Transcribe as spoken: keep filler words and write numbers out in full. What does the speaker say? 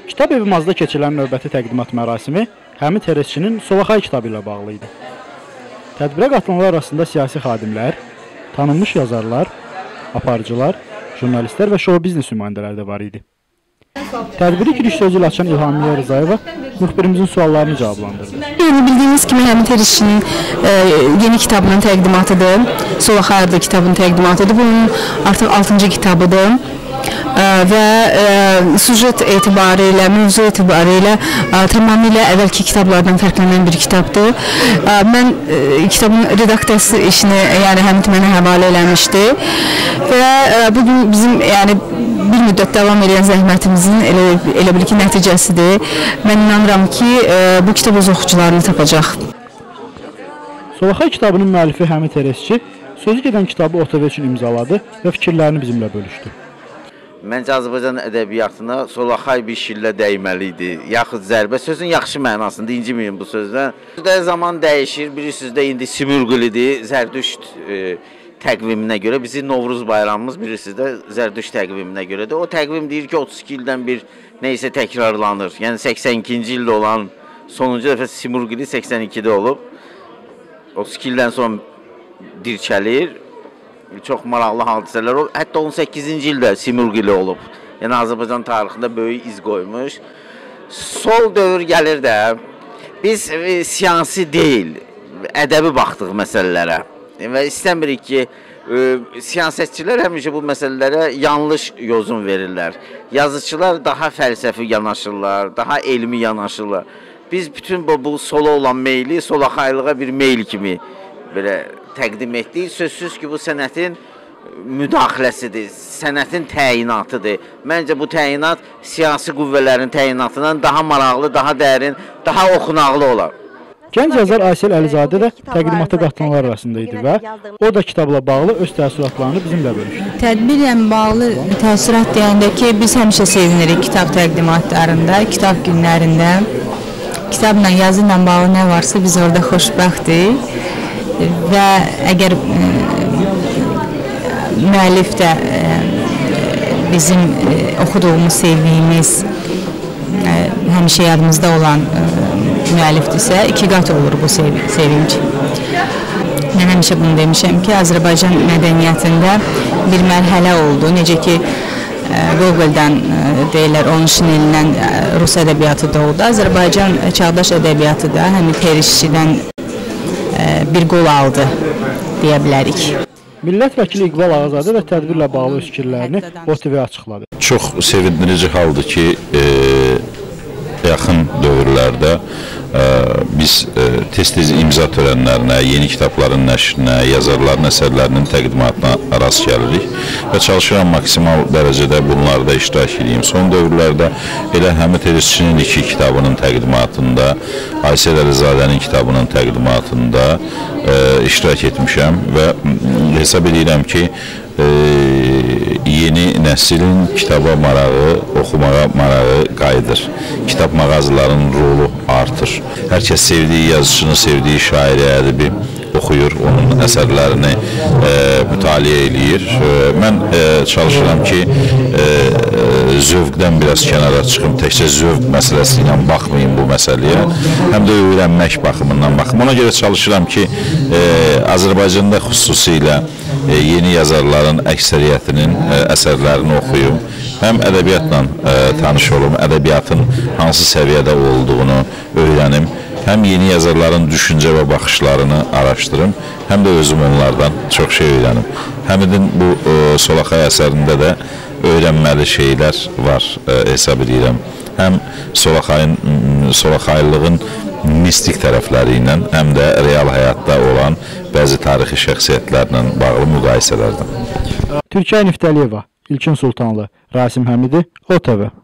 Kitab evi Mazda keçirilən növbəti təqdimat mərasimi Həmid Teresçinin Solaxay kitabı ilə bağlı idi. Tədbirə qatılanlar arasında siyasi xadimlər, tanınmış yazarlar, aparıcılar, jurnalistlər və show biznes nümayəndələri də var idi. Tədbiri giriş sözü ilə açan İlhamiyə Rızayeva müxbirimizin suallarını cavablandırdı. Bildiyiniz kimi Həmid Teresçinin e, yeni kitabının təqdimatıdır. Solaxay adlı kitabının təqdimatıdır. Bunun artıq altıncı kitabıdır. E, və e, sujet etibarilə, mövzu etibarilə e, tamamilə əvvəlki kitablardan fərqlənən bir kitabdır. E, mən e, kitabın redaksiyası işini yəni Həmid mənə həvalə eləmişdi və e, bugün bizim yəni bir müddət davam edən zəhmətimizin elə, elə bil ki nəticəsidir. Mən inanıram ki e, bu kitab öz oxucularını tapacaq. Solaxay kitabının müəllifi Həmid Teresçi sözü gedən kitabı O T V üçün imzaladı və fikirlərini bizimlə bölüşdü. Məncə Azərbaycan ədəbiyyatına Solaxay bir şillə dəyməli idi. Yaxud zərbə sözün yaxşı mənasında, inciməyin bu sözdən. Sözdə zaman dəyişir, bilirsiniz də indi Simurgilidir, Zərdüşt e, təqviminə görə. Bizim Novruz bayramımız bilirsiniz də Zərdüşt təqviminə görədir. O təqvim deyir ki, otuz iki ildən bir neysə təkrarlanır. Yəni səksən ikinci ildə olan sonuncu dəfə Simurgili səksən ikidə olub. otuz iki ildən sonra dirçəlir. Çox maraqlı hadisələr olub. Hətta on səkkizinci ildə Simurgili olub. Yəni Azərbaycan tarixində böyük iz qoymuş. Sol dövr gəlir də biz e, siyasi deyil, ədəbi baxdıq məsələlərə. Və istəmirik ki, e, siyasətçilər həmişə bu məsələlərə yanlış yozun verirlər. Yazıçılar daha fəlsəfi yanaşırlar, daha elmi yanaşırlar. Biz bütün bu, bu sola olan meyli, solaxaylığa bir meyl kimi belə təqdim etdik. Sözsüz ki, bu sənətin müdaxiləsidir, sənətin təyinatıdır. Məncə bu təyinat siyasi qüvvələrin təyinatından daha maraqlı, daha dərin, daha oxunaqlı olar. Gənc yazar Aysel Əlizadə də təqdimata qatılanlar arasında idi və o da kitabla bağlı öz təəssüratlarını bizimlə bölüşdü. Tədbirlə bağlı təəssürat deyəndə ki, biz həmişə sevinirik kitab təqdimatlarında, kitab günlərində. Kitabla, yazı ilə bağlı nə varsa biz orada xoşbəxtik və əgər e, müəllif də e, bizim e, oxuduğumuz, sevdiyimiz, e, həmişə yadımızda olan e, müəllifdirsə, iki qat olur bu sev sevinç. Mən həmişə bunu demişəm ki, Azərbaycan mədəniyyətində bir mərhələ oldu. Necə ki, Gogol'dan deyirlər, onun şinelindən Rus ədəbiyyatı doğdu. Azərbaycan çağdaş ədəbiyyatı da Həmid Teresçidən bir qol aldı, deyə bilərik. Millət vəkili İqbal Ağazadə də tədbirlə bağlı öz fikirlərini O T V açıqladı. Çox sevindirici haldır ki, e, yaxın dövrlərdə e, biz tez-tez e, imza törənlərinə, yeni kitabların nəşrinə, yazarların əsərlərinin təqdimatına rast gəlirik və çalışıram maksimal dərəcədə bunlarda iştirak edeyim. Son dövrlərdə elə Həmid Teresçinin iki kitabının təqdimatında, Aysel Əlizadənin kitabının təqdimatında e, iştirak etmişəm və hesab edirəm ki, e, yeni nəslin kitaba marağı, oxumağa marağı qayıdır. Kitab mağazalarının rolu artır. Hər kəs sevdiyi yazıçını, sevdiyi şairi, ədəbi oxuyur, onun əsərlərini e, mütaliə eləyir. E, mən e, çalışıram ki, e, zövqdən biraz kənara çıxım, təkcə zövq məsələsi ilə baxmayın bu məsələyə, həm də öyrənmək baxımından baxım. Ona görə çalışıram ki, e, Azərbaycanda xüsusilə e, yeni yazarların əksəriyyətinin e, əsərlərini oxuyum. Həm ədəbiyyatla e, tanış olum, ədəbiyyatın hansı səviyyədə olduğunu öyrənim. Həm yeni yazarların düşüncə və baxışlarını araşdırım, həm də özüm onlardan çox şey öyrənim. Həmidin bu e, Solaxay əsərində də öyrənməli şeylər var, e, hesab edirəm. Həm Solaxayın, Solaxaylığın mistik tərəfləri ilə, həm də real həyatda olan bəzi tarixi şəxsiyyətlərlə bağlı müqayisələrdən. Türkiyə Niftəliyeva, İlkin Sultanlı, Rasim Həmidi, O T V.